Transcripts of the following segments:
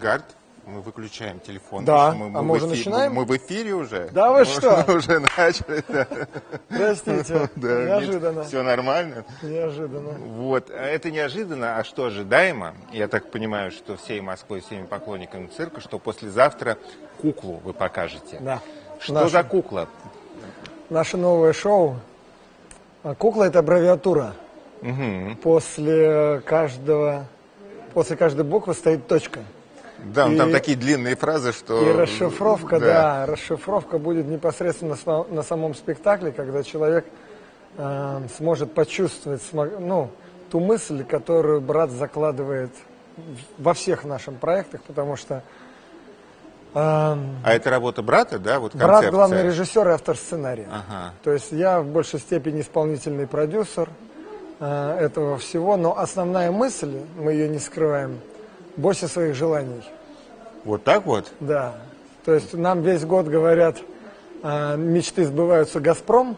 Эдгард, мы выключаем телефон. Да, Мы мы уже начинаем? Мы в эфире уже. Да вы что? Мы уже начали. Да. Простите, Да, неожиданно. Все нормально? Неожиданно. Вот, это неожиданно, а что ожидаемо? Я так понимаю, что всей Москвой, всеми поклонниками цирка, что послезавтра куклу вы покажете. Да. Что за кукла? Наше новое шоу. Кукла — это аббревиатура. Угу. После каждой буквы стоит точка. Да, там такие длинные фразы, что... И расшифровка, да, расшифровка будет непосредственно на самом спектакле, когда человек сможет почувствовать ту мысль, которую брат закладывает во всех наших проектах, потому что... А это работа брата, да? Вот брат концепция. Главный режиссер и автор сценария. Ага. То есть я в большей степени исполнительный продюсер этого всего, но основная мысль, мы ее не скрываем, бойся своих желаний. Вот так вот? Да. То есть нам весь год говорят, мечты сбываются «Газпром».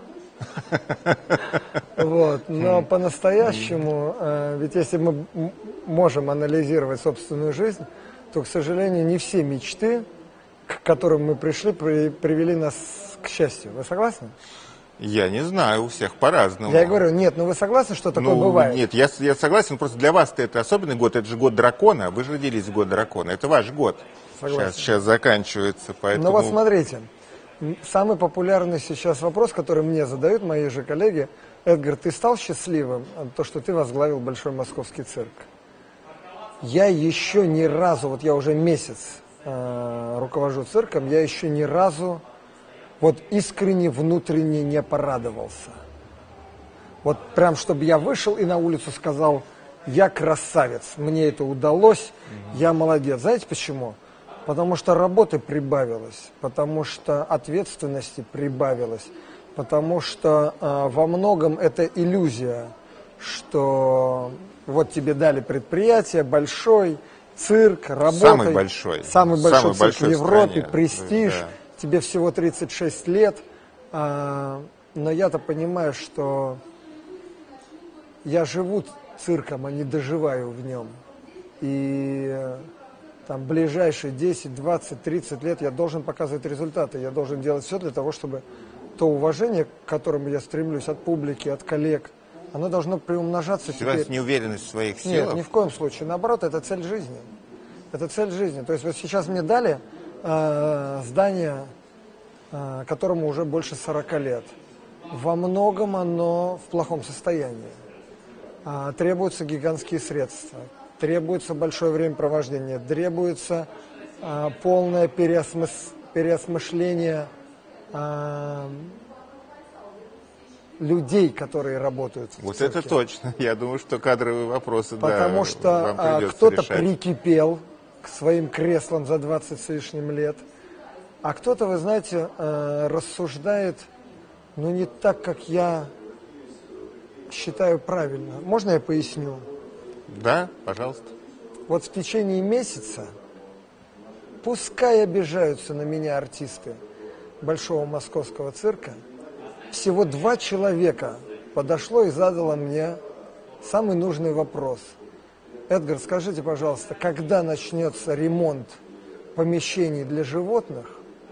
Вот. Но по-настоящему, ведь если мы можем анализировать собственную жизнь, то, к сожалению, не все мечты, к которым мы пришли, привели нас к счастью. Вы согласны? Я не знаю, у всех по-разному. Я говорю, нет, вы согласны, что такое бывает? Нет, я согласен, просто для вас это особенный год, это же год дракона, вы же родились в год дракона, это ваш год. Сейчас заканчивается, поэтому... Ну вот смотрите, самый популярный сейчас вопрос, который мне задают мои же коллеги: Эдгар, ты стал счастливым от того, что ты возглавил Большой Московский цирк? Я еще ни разу, вот я уже месяц руковожу цирком, я еще ни разу вот искренне, внутренне не порадовался. Вот прям, чтобы я вышел и на улицу сказал: я красавец, мне это удалось, я молодец. Знаете почему? Потому что работы прибавилось, потому что ответственности прибавилось, потому что во многом это иллюзия, что вот тебе дали предприятие, большой цирк, работай. Самый большой цирк в Европе, престиж. Да. Тебе всего 36 лет, но я-то понимаю, что я живу цирком, а не доживаю в нем. И там ближайшие 10, 20, 30 лет я должен показывать результаты. Я должен делать все для того, чтобы то уважение, к которому я стремлюсь от публики, от коллег, оно должно приумножаться. У вас неуверенность в своих силах? Нет, ни в коем случае. Наоборот, это цель жизни. Это цель жизни. То есть вот сейчас мне дали здание, которому уже больше 40 лет. Во многом оно в плохом состоянии. Требуются гигантские средства, требуется большое времяпровождение, требуется полное переосмысление людей, которые работают в вот цирке. Это точно. Я думаю, что кадровые вопросы, потому да, что вам придется кто-то решать. прикипел к своим креслам за 20 с лишним лет, а кто-то, вы знаете, рассуждает, не так, как я считаю правильно. Можно я поясню? Да, пожалуйста. Вот в течение месяца, пускай обижаются на меня артисты Большого Московского цирка, всего 2 человека подошло и задало мне самый нужный вопрос. Эдгар, скажите, пожалуйста, когда начнется ремонт помещений для животных?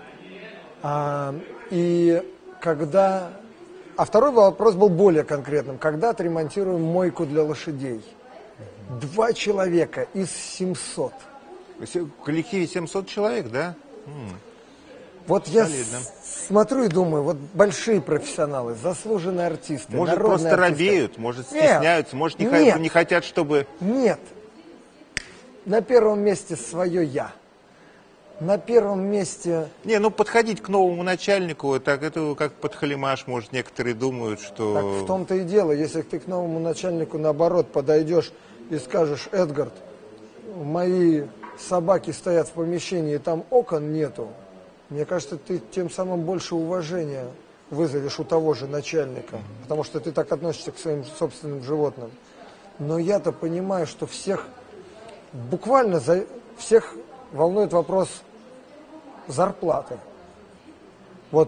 И когда... А второй вопрос был более конкретным. Когда отремонтируем мойку для лошадей? 2 человека из 700. В коллективе 700 человек, да? Вот я смотрю и думаю, вот большие профессионалы, заслуженные артисты, может, народные просто артисты. робеют, может, стесняются, может, не хотят, чтобы... Нет. На первом месте свое «я». На первом месте... подходить к новому начальнику, это как подхалимаш, может, некоторые думают, что... Так в том-то и дело, если ты к новому начальнику, наоборот, подойдешь и скажешь: Эдгард, мои собаки стоят в помещении, там окон нету. Мне кажется, ты тем самым больше уважения вызовешь у того же начальника, потому что ты так относишься к своим собственным животным. Но я-то понимаю, что всех, буквально всех волнует вопрос зарплаты. Вот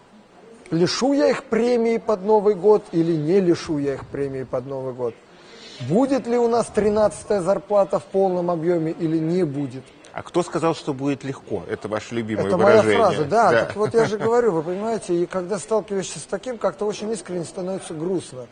лишу я их премии под Новый год или не лишу я их премии под Новый год? Будет ли у нас 13-я зарплата в полном объеме или не будет? А кто сказал, что будет легко? Это ваше любимое Это выражение. моя фраза, да. Так вот я же говорю, вы понимаете, и когда сталкиваешься с таким, как-то очень искренне становится грустно.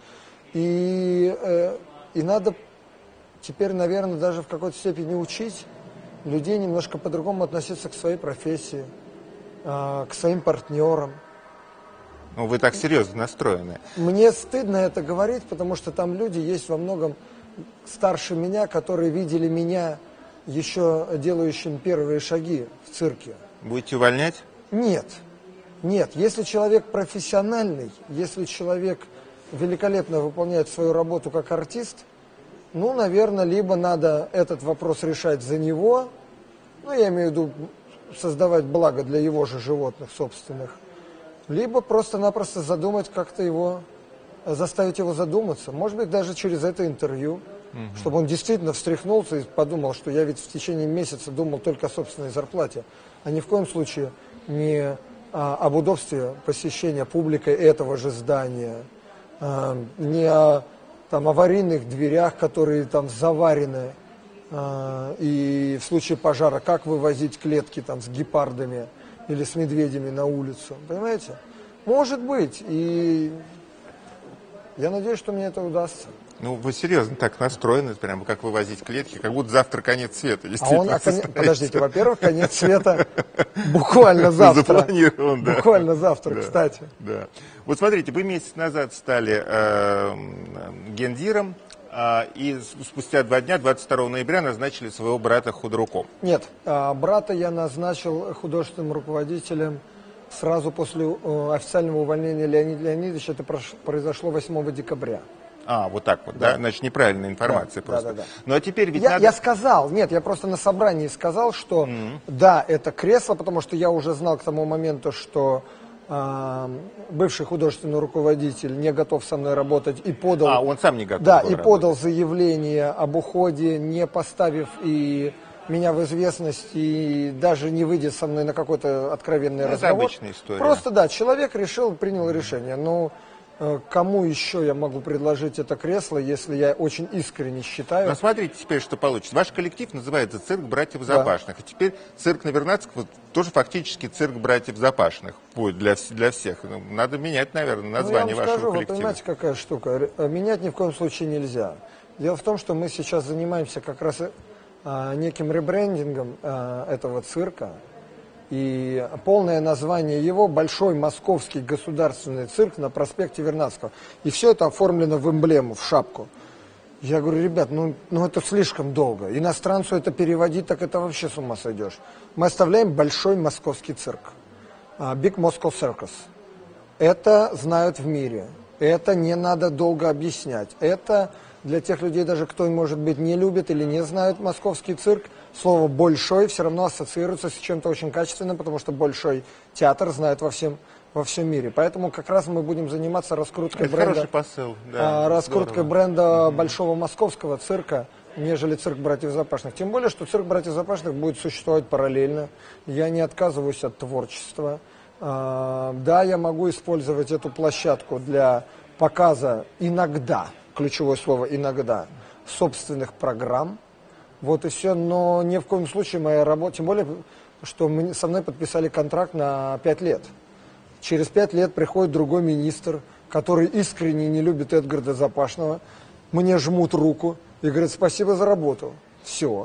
И надо теперь, наверное, даже в какой-то степени учить людей немножко по-другому относиться к своей профессии, к своим партнерам. Ну, вы так серьезно настроены. Мне стыдно это говорить, потому что там люди есть во многом старше меня, которые видели меня еще делающим первые шаги в цирке. Будете увольнять? Нет, нет. Если человек профессиональный, если человек великолепно выполняет свою работу как артист, ну, наверное, либо надо этот вопрос решать за него, ну, я имею в виду создавать благо для его же животных собственных, либо просто-напросто задумать как-то его, заставить его задуматься. Может быть, даже через это интервью, чтобы он действительно встряхнулся и подумал, что я ведь в течение месяца думал только о собственной зарплате, а ни в коем случае не об удобстве посещения публикой этого же здания, не о аварийных дверях, которые там заварены, и в случае пожара, как вывозить клетки там с гепардами или с медведями на улицу, понимаете? Может быть, и я надеюсь, что мне это удастся. Ну, вы серьезно так настроены, прямо как вывозить клетки, как будто завтра конец света. Подождите, во-первых, конец света буквально завтра. Запланирован, да. Буквально завтра, да, кстати. Да. Вот смотрите, вы месяц назад стали гендиром, и спустя 2 дня, 22 ноября, назначили своего брата худруком. Нет, брата я назначил художественным руководителем сразу после официального увольнения Леонида Леонидовича. Это произошло 8 декабря. Вот так вот, да? Значит, неправильная информация просто. Да. Ну, а теперь ведь я сказал, нет, я просто на собрании сказал, что да, это кресло, потому что я уже знал к тому моменту, что бывший художественный руководитель не готов со мной работать и подал... он сам не готов Да, был и работать. подал заявление об уходе, не поставив и меня в известность, и даже не выйдя со мной на какой-то откровенный разговор. Это обычная история. Просто, да, человек решил, принял решение. Но кому еще я могу предложить это кресло, если я очень искренне считаю... Но смотрите теперь, что получится. Ваш коллектив называется «Цирк братьев Запашных». И теперь цирк на Вернадского тоже фактически «Цирк братьев Запашных» будет для всех. Надо менять, наверное, название я вам вашего скажу, коллектива. Вы понимаете, какая штука? Менять ни в коем случае нельзя. Дело в том, что мы сейчас занимаемся как раз неким ребрендингом этого цирка. И полное название его — Большой Московский государственный цирк на проспекте Вернадского. И все это оформлено в эмблему, в шапку. Я говорю, ребят, ну это слишком долго. Иностранцу это переводить, так это вообще с ума сойдешь. Мы оставляем Большой Московский цирк. Big Moscow Circus. Это знают в мире. Это не надо долго объяснять. Это для тех людей, даже кто, может быть, не любит или не знает московский цирк, слово «большой» все равно ассоциируется с чем-то очень качественным, потому что большой театр знают во всем мире. Поэтому как раз мы будем заниматься раскруткой бренда, хороший посыл, да, раскруткой бренда Большого Московского цирка, нежели цирк братьев Запашных. Тем более, что цирк братьев Запашных будет существовать параллельно. Я не отказываюсь от творчества. Да, я могу использовать эту площадку для показа иногда, ключевое слово «иногда», собственных программ. Вот и все, но ни в коем случае моя работа, тем более, что со мной подписали контракт на 5 лет. Через 5 лет приходит другой министр, который искренне не любит Эдгарда Запашного, мне жмут руку и говорят: спасибо за работу. Все.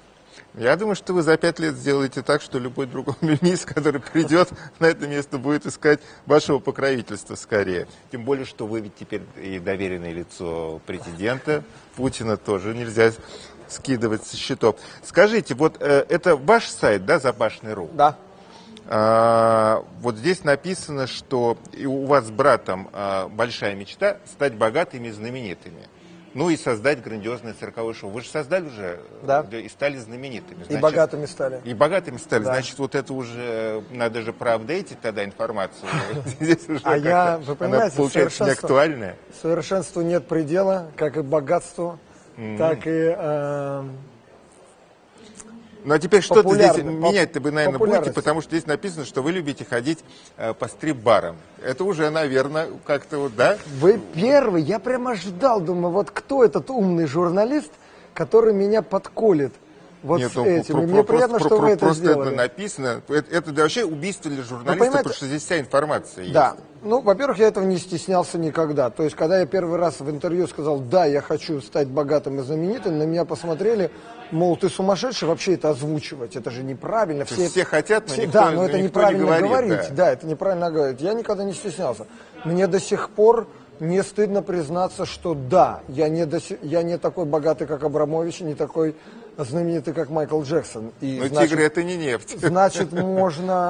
Я думаю, что вы за 5 лет сделаете так, что любой другой министр, который придет на это место, будет искать вашего покровительства скорее. Тем более, что вы ведь теперь и доверенное лицо президента Путина, тоже нельзя скидывать со счетов. Скажите, вот это ваш сайт, да, Запашный.ру? Да. Вот здесь написано, что у вас с братом большая мечта стать богатыми и знаменитыми. Ну и создать грандиозное цирковое шоу. Вы же создали уже, да, и стали знаменитыми. Значит, и богатыми стали. И богатыми стали. Да. Значит, вот это уже надо же проапдейтить тогда информацию. Здесь уже вы понимаете, получается неактуальная. Совершенству нет предела, как и богатству, так и... Ну а теперь что-то здесь популярно, менять-то вы, наверное, будете, популярность. потому что здесь написано, что вы любите ходить по стрип-барам. Это уже, наверное, как-то вот, да? Вы первый, я прямо ждал, думаю, вот кто этот умный журналист, который меня подколет вот Нет, с ну, этим. И мне приятно, что вы это просто сделали. это написано. Это вообще убийство для журналиста, понимаете, потому что здесь вся информация есть. Да. Ну, во-первых, я этого не стеснялся никогда. То есть, когда я первый раз в интервью сказал, да, я хочу стать богатым и знаменитым, на меня посмотрели, мол, ты сумасшедший вообще это озвучивать, это же неправильно. Все хотят, но никто, да, но это никто не неправильно говорит. говорить. Да, это неправильно говорить. Я никогда не стеснялся. Мне до сих пор не стыдно признаться, что да, я не такой богатый, как Абрамович, не такой знаменитый, как Майкл Джексон. И, Но значит, тигры это не нефть. Значит, можно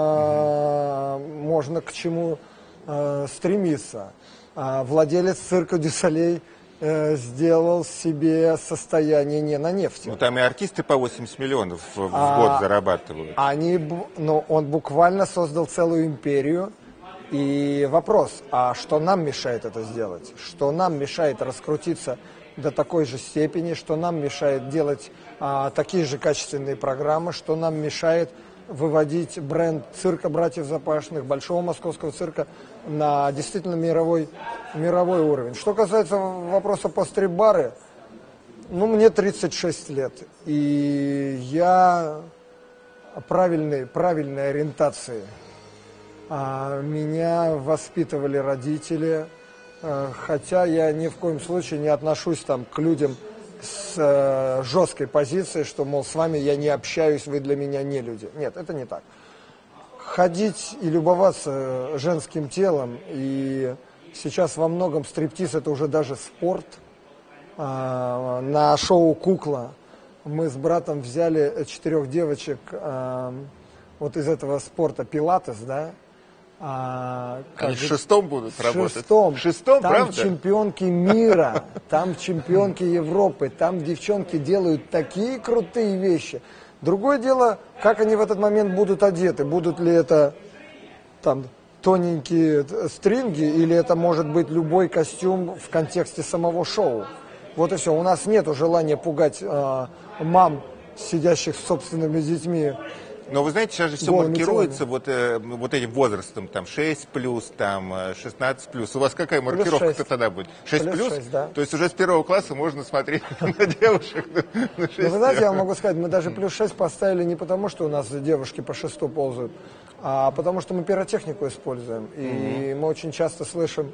к чему стремиться. Владелец цирка Дю Солей сделал себе состояние не на нефти. Ну там и артисты по 80 миллионов в год зарабатывают. Но он буквально создал целую империю. И вопрос, а что нам мешает это сделать? Что нам мешает раскрутиться до такой же степени, что нам мешает делать такие же качественные программы, что нам мешает выводить бренд цирка братьев Запашных, большого московского цирка на действительно мировой уровень. Что касается вопроса по стрип-бары, ну, мне 36 лет, и я правильной ориентации. Меня воспитывали родители, хотя я ни в коем случае не отношусь там к людям с жесткой позицией, что, мол, с вами я не общаюсь, вы для меня не люди. Нет, это не так. Ходить и любоваться женским телом, и сейчас во многом стриптиз это уже даже спорт. На шоу «Кукла» мы с братом взяли 4 девочек вот из этого спорта пилатес, да. Они в шестом будут работать? В шестом, там правда? чемпионки мира, там чемпионки Европы, там девчонки делают такие крутые вещи. Другое дело, как они в этот момент будут одеты. Будут ли это там тоненькие стринги, или это может быть любой костюм в контексте самого шоу. Вот и все. У нас нет желания пугать мам, сидящих с собственными детьми. Но вы знаете, сейчас же все голыми маркируется вот этим возрастом, там 6+, там 16+. У вас какая маркировка тогда будет? 6+? Плюс 6, да. То есть уже с 1 класса можно смотреть на девушек на 6. Ну, вы знаете, я вам могу сказать, мы даже плюс 6 поставили не потому, что у нас девушки по 6 ползают, а потому что мы пиротехнику используем. И мы очень часто слышим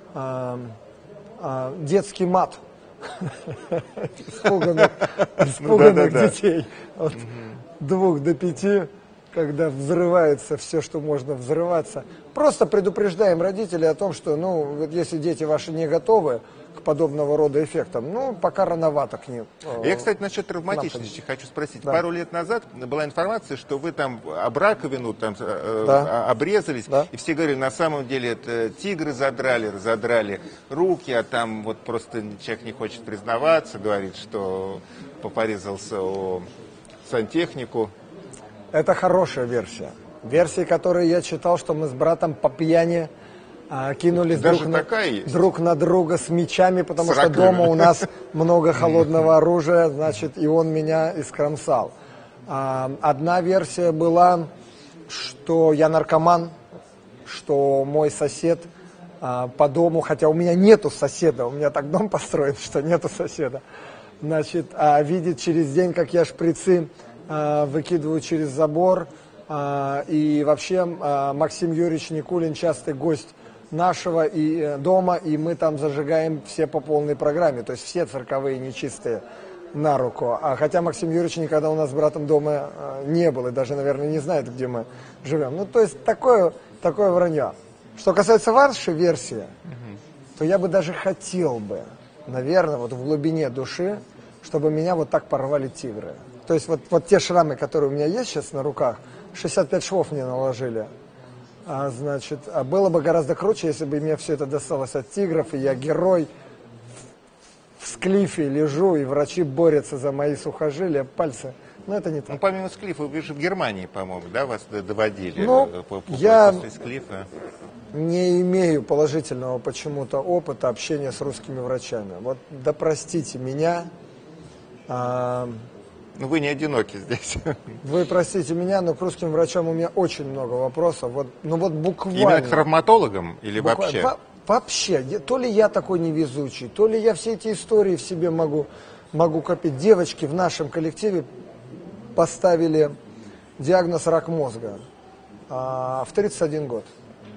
детский мат испуганных детей. От 2 до 5, когда взрывается все, что можно взрываться. Просто предупреждаем родителей о том, что, ну, вот если дети ваши не готовы к подобного рода эффектам, ну, пока рановато к ним. Я, кстати, насчет травматичности хочу спросить. Да. Пару лет назад была информация, что вы там об раковину там, Да. обрезались, Да. и все говорили, на самом деле это тигры разодрали руки, а там вот просто человек не хочет признаваться, говорит, что порезался о сантехнику. Это хорошая версия. Версии, которые я читал, что мы с братом по пьяни кинулись Даже такая есть? друг на друга с мечами, потому С что раковиной. дома у нас много холодного оружия, значит, и он меня искромсал. Одна версия была, что я наркоман, что мой сосед по дому, хотя у меня нету соседа, у меня так дом построен, что нету соседа, значит, видит через день, как я шприцы выкидываю через забор. И вообще Максим Юрьевич Никулин частый гость нашего дома, и мы там зажигаем все по полной программе, то есть все цирковые нечистые на руку. Хотя Максим Юрьевич никогда у нас с братом дома не был, и даже, наверное, не знает, где мы живем. Ну, то есть такое вранье. Что касается вашей версии, то я бы даже хотел бы, наверное, вот в глубине души, чтобы меня вот так порвали тигры. То есть вот те шрамы, которые у меня есть сейчас на руках, 65 швов мне наложили. Значит, было бы гораздо круче, если бы мне все это досталось от тигров, и я герой в склифе лежу, и врачи борются за мои сухожилия, пальцы. Но это не так. Ну, помимо склифа, вы же в Германии, по-моему, да, вас доводили? Ну, я после склифа. не имею положительного почему-то опыта общения с русскими врачами. Вот, да простите меня, Ну, вы не одиноки здесь. Вы простите меня, но к русским врачам у меня очень много вопросов. Вот, ну вот буквально. Именно к травматологам или вообще? Вообще. То ли я такой невезучий, то ли я все эти истории в себе могу копить. Девочки в нашем коллективе поставили диагноз рак мозга в 31 год.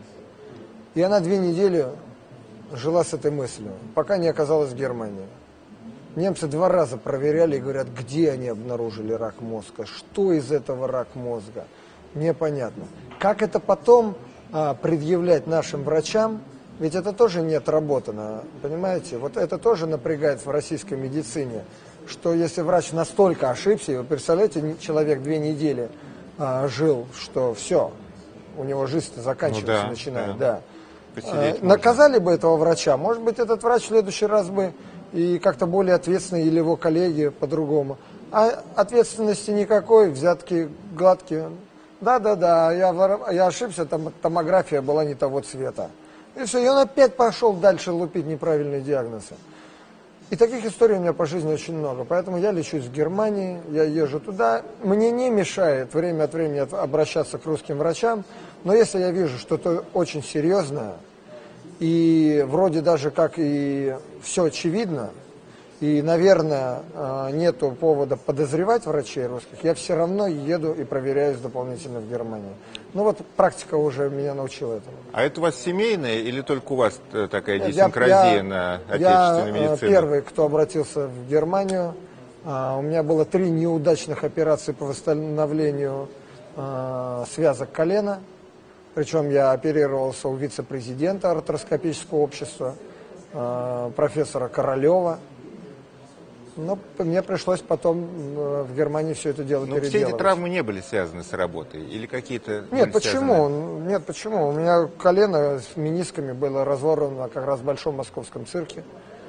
И она 2 недели жила с этой мыслью, пока не оказалась в Германии. Немцы 2 раза проверяли и говорят, где они обнаружили рак мозга, что из этого рак мозга, непонятно. Как это потом предъявлять нашим врачам, ведь это тоже не отработано, понимаете? Вот это тоже напрягает в российской медицине, что если врач настолько ошибся, вы представляете, человек 2 недели жил, что все, у него жизнь заканчивается, начинает, да. Наказали бы этого врача, может быть, этот врач в следующий раз бы и как-то более ответственный, или его коллеги по-другому. А ответственности никакой, взятки гладкие. Да, я ошибся, там томография была не того цвета. И все, и он опять пошел дальше лупить неправильные диагнозы. И таких историй у меня по жизни очень много. Поэтому я лечусь в Германии, я езжу туда. Мне не мешает время от времени обращаться к русским врачам. Но если я вижу что-то очень серьезное, и вроде даже как и все очевидно, и, наверное, нету повода подозревать врачей русских, я все равно еду и проверяюсь дополнительно в Германии. Ну вот практика уже меня научила этому. А это у вас семейное или только у вас такая идиосинкразия на отечественную медицину? Я первый, кто обратился в Германию. У меня было 3 неудачных операции по восстановлению связок колена. Причем я оперировался у вице-президента артроскопического общества, профессора Королева. Но мне пришлось потом в Германии все это дело переделывать. Все эти травмы не были связаны с работой? Или какие-то... Нет, почему? Нет, почему? У меня колено с менисками было разорвано как раз в Большом Московском цирке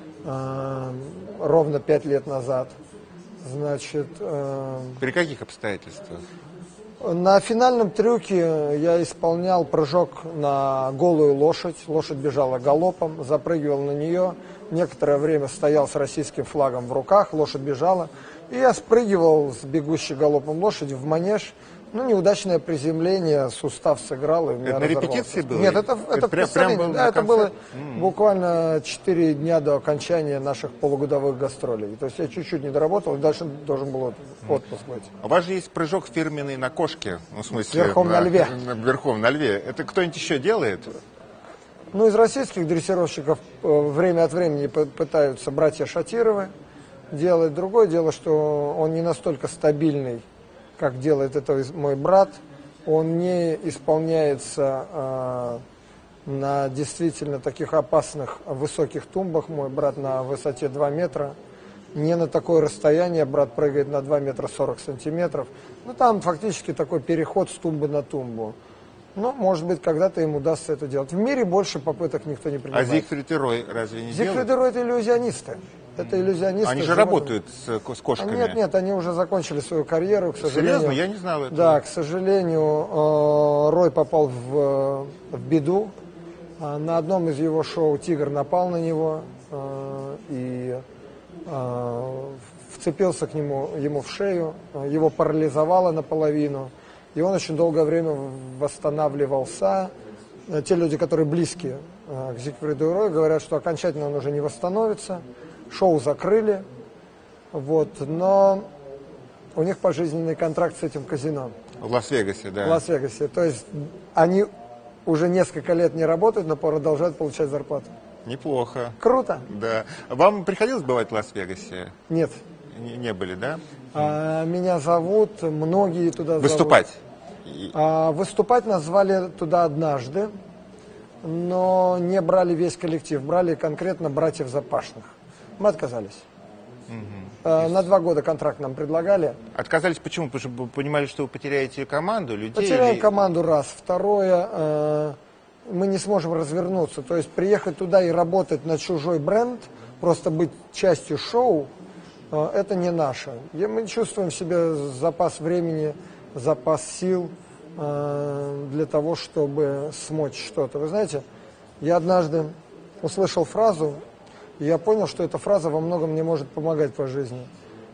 ровно 5 лет назад. Значит... При каких обстоятельствах? На финальном трюке я исполнял прыжок на голую лошадь. Лошадь бежала галопом, запрыгивал на нее. Некоторое время стоял с российским флагом в руках, лошадь бежала. И я спрыгивал с бегущей галопом лошади в манеж. Ну, неудачное приземление, сустав сыграл, и у меня это на репетиции было? Нет, это в представлении. Да, это было буквально 4 дня до окончания наших полугодовых гастролей. То есть я чуть-чуть не доработал, и дальше должен был отпуск быть. У вас же есть прыжок фирменный на кошке, ну, в смысле... Верхом на льве. Верхом на льве. Это кто-нибудь еще делает? Ну, из российских дрессировщиков время от времени пытаются братья Шатировы делать. Другое дело, что он не настолько стабильный, как делает это мой брат. Он не исполняется на действительно таких опасных высоких тумбах. Мой брат на высоте 2 метра. Не на такое расстояние. Брат прыгает на 2 метра 40 сантиметров. Ну, там фактически такой переход с тумбы на тумбу. Но, может быть, когда-то им удастся это делать. В мире больше попыток никто не принимает. А Зигфрид и Рой разве не делают? Зигфрид и Рой – это иллюзионисты. Это иллюзионисты. Они же работают с кошками. Нет, они уже закончили свою карьеру, к сожалению. Серьезно? Я не знал этого. Да, к сожалению, Рой попал в беду. На одном из его шоу тигр напал на него и вцепился к ему в шею, его парализовало наполовину. И он очень долгое время восстанавливался. Те люди, которые близки к Зигфриду и Рою, говорят, что окончательно он уже не восстановится. Шоу закрыли. Вот, но у них пожизненный контракт с этим казино. В Лас-Вегасе, да. В Лас-Вегасе. То есть они уже несколько лет не работают, но продолжают получать зарплату. Неплохо. Круто. Да. Вам приходилось бывать в Лас-Вегасе? Нет. Не были, да? Меня зовут, многие туда выступать? Зовут. Выступать нас звали туда однажды, но не брали весь коллектив, брали конкретно братьев Запашных. Мы отказались. На 2 года контракт нам предлагали. Отказались почему? Потому что вы понимали, что вы потеряете команду, людей? Потеряем команду, раз. Второе, мы не сможем развернуться. То есть приехать туда и работать на чужой бренд, просто быть частью шоу, это не наше. Мы чувствуем в себе запас времени, запас сил для того, чтобы смочь что-то. Вы знаете, я однажды услышал фразу, и я понял, что эта фраза во многом мне может помогать по жизни.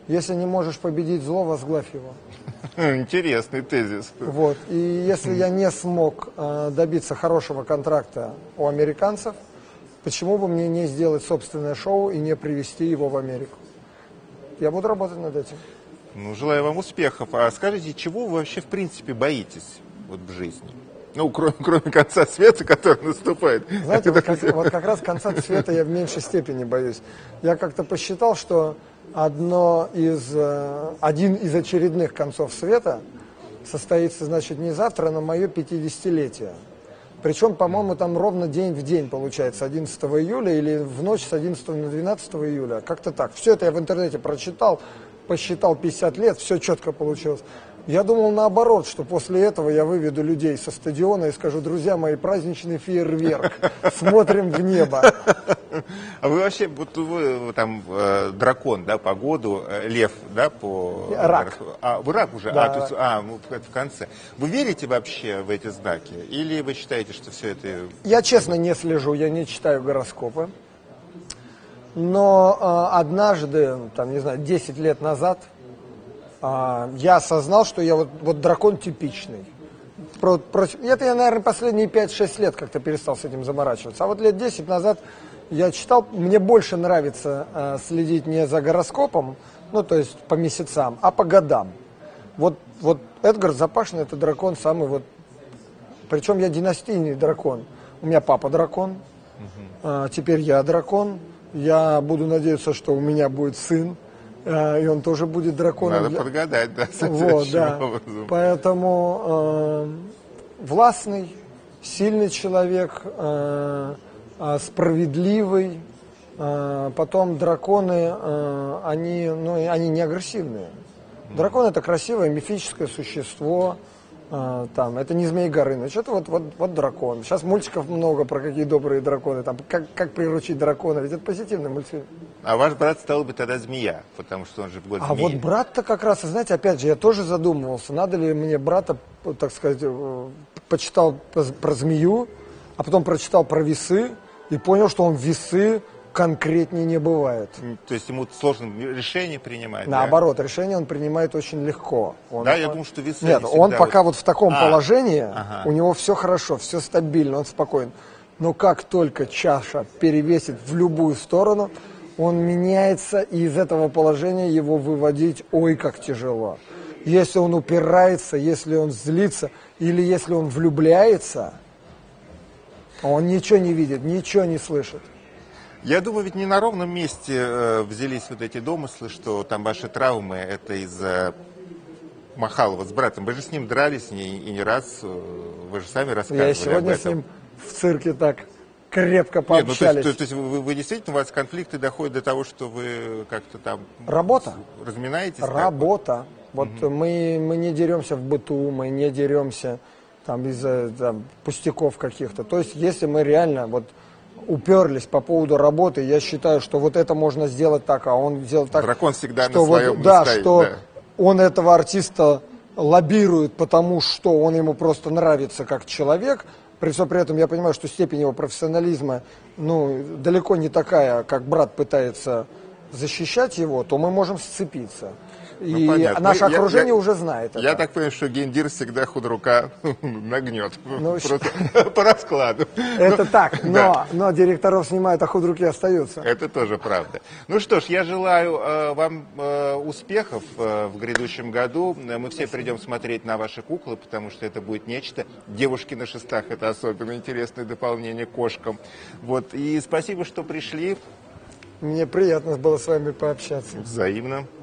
Если не можешь победить зло, возглавь его. Интересный тезис. Вот. И если я не смог добиться хорошего контракта у американцев, почему бы мне не сделать собственное шоу и не привезти его в Америку? Я буду работать над этим. Ну, желаю вам успехов. А скажите, чего вы вообще в принципе боитесь вот в жизни? Ну, кроме конца света, который наступает. Знаете, вот как раз конца света я в меньшей степени боюсь. Я как-то посчитал, что один из очередных концов света состоится, значит, не завтра, но мое 50-летие. Причем, по-моему, там ровно день в день получается, 11 июля или в ночь с 11 на 12 июля. Как-то так. Все это я в интернете прочитал, посчитал 50 лет, все четко получилось. Я думал наоборот, что после этого я выведу людей со стадиона и скажу: друзья мои, праздничный фейерверк, смотрим в небо. А вы вообще, вот вы там дракон, да, по году, лев, да, по... Рак. А, вы рак уже? Да. То есть, это в конце. Вы верите вообще в эти знаки? Или вы считаете, что все это... Я честно не слежу, я не читаю гороскопы. Но однажды, там, не знаю, 10 лет назад, я осознал, что я вот дракон типичный. Это я, наверное, последние 5-6 лет как-то перестал с этим заморачиваться. А вот лет 10 назад я читал, мне больше нравится следить не за гороскопом, ну, то есть по месяцам, а по годам. Вот Эдгар Запашный — это дракон самый вот... Причем я династийный дракон. У меня папа дракон, теперь я дракон. Я буду надеяться, что у меня будет сын, и он тоже будет драконом. Надо подгадать, да, вот, да. образом. Поэтому властный, сильный человек, справедливый. Потом драконы, они не агрессивные. Дракон — это красивое мифическое существо. Это не Змей Горыныч, это вот дракон. Сейчас мультиков много про какие добрые драконы, там, как приручить дракона, ведь это позитивный мультфильм. А ваш брат стал бы тогда змея, потому что он же в год змеи. А вот брат-то как раз, знаете, опять же, я тоже задумывался, надо ли мне брата, так сказать, почитал про змею, а потом прочитал про весы и понял, что он весы конкретнее не бывает. То есть ему сложно решение принимать? Наоборот, решение он принимает очень легко. Я думал, что весы... Нет, он пока вот в таком положении, ага. У него все хорошо, все стабильно, он спокоен. Но как только чаша перевесит в любую сторону, он меняется, и из этого положения его выводить ой как тяжело. Если он упирается, если он злится, или если он влюбляется, он ничего не видит, ничего не слышит. Я думаю, ведь не на ровном месте взялись вот эти домыслы, что там ваши травмы, это из-за Махалова с братом. Вы же с ним дрались и не раз, вы же сами рассказывали. Я сегодня об этом. с ним в цирке так крепко пообщались. Нет, то есть вы действительно, у вас конфликты доходят до того, что вы как-то там... Работа. Разминаетесь? Работа. Вот мы не деремся в быту, мы не деремся там из-за пустяков каких-то. То есть если мы реально уперлись по поводу работы, я считаю, что вот это можно сделать так, а он сделал так. Дракон всегда что на своем стоит, что он этого артиста лоббирует, потому что он ему просто нравится как человек. При всем при этом я понимаю, что степень его профессионализма далеко не такая, как брат пытается защищать его, то мы можем сцепиться. И наше окружение уже знает это. Я так понимаю, что гендир всегда худрука нагнет. Ну, просто по раскладу. Это так, но директоров снимают, а худруки остаются. Это тоже правда. Ну что ж, я желаю вам успехов в грядущем году. Мы все придем смотреть на ваши куклы, потому что это будет нечто. Девушки на шестах — это особенно интересное дополнение к кошкам. И спасибо, что пришли. Мне приятно было с вами пообщаться. Взаимно.